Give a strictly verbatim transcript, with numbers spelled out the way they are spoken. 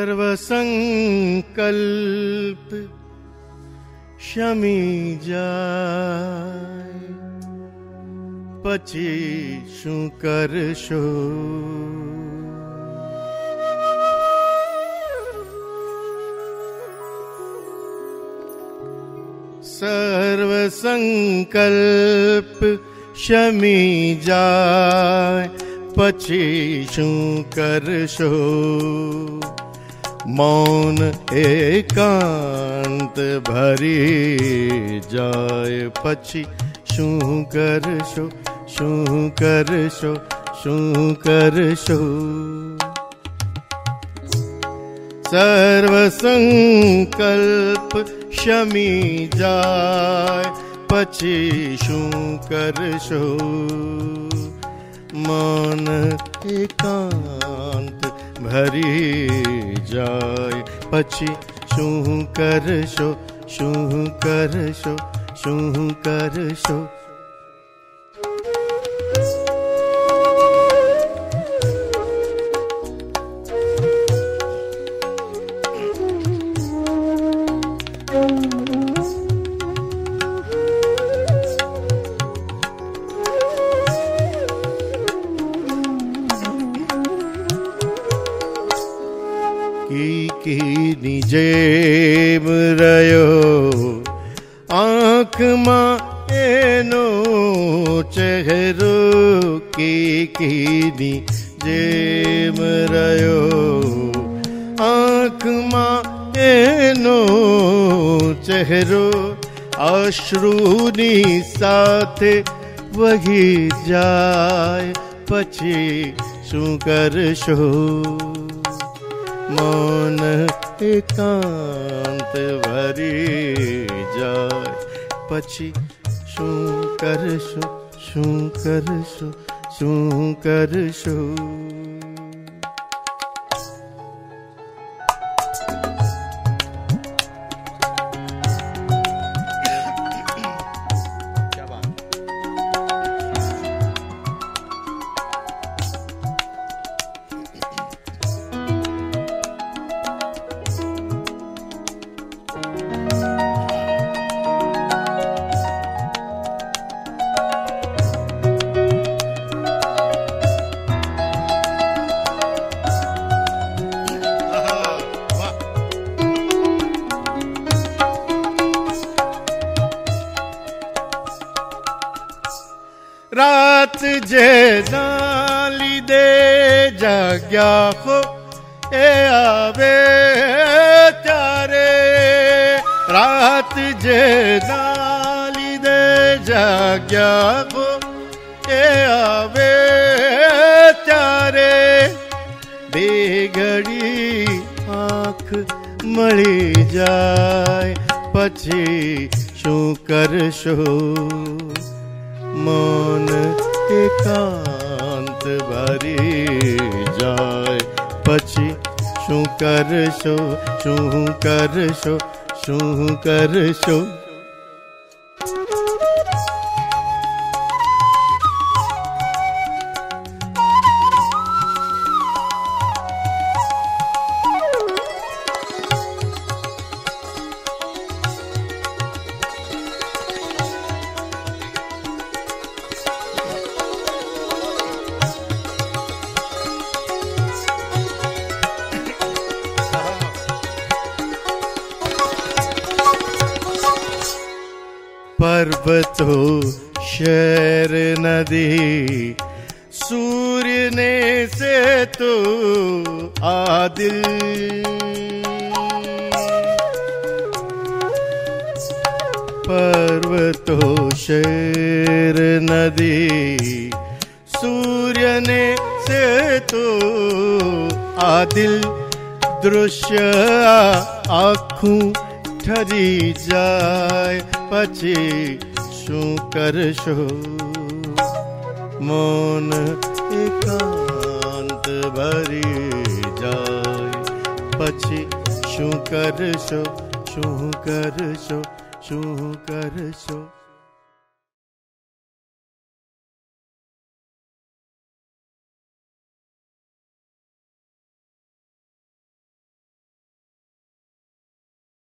सर्वसंकल्प शमी जाय, પછી શું કરશો? सर्वसंकल्પ શમી જાય, પછી શું કરશો? મૌન એકાંત ભરી જાય, પછી શું કરશો? શું કરશો? શું કરશો? સર્વસંકલ્પ શમી જાય, પછી શું કરશો? મન એકાંત ભરી જાય, પછી શું કરશો? શું કરશો? શું કરશો? કીકીની જેમ રહ્યો આંખમાં એનો ચહેરો, કીકીની જેમ રહ્યો આંખમાં એનો ચહેરો, અશ્રુની સાથે વહી જાય, પછી શું કરશો? મૌન એકાંત ભરી જાય, પછી શું કરશો? શું કરશો? શું કરશો? રાત જેના લીધે જાગ્યા હો એ આવે ત્યારે, રાત જેના લીધે જાગ્યા હો એ આવે ત્યારે, બે ઘડી આંખ મળી જાય, પછી શું કરશો? મૌન એકાંત ભરી જાય, પછી શું કરશો? શું કરશો? શું કરશો? पर्वतो शहर नदी सूर्य ने से तो आदिल, पर्वतो शहर नदी सूर्य ने से तो आदिल, दृश्य आँखों ठरी જાય, પછી શું કરશો? મૌન એકાંત ભરી જાય, પછી શું કરશો? શું કરશો? શું કરશો?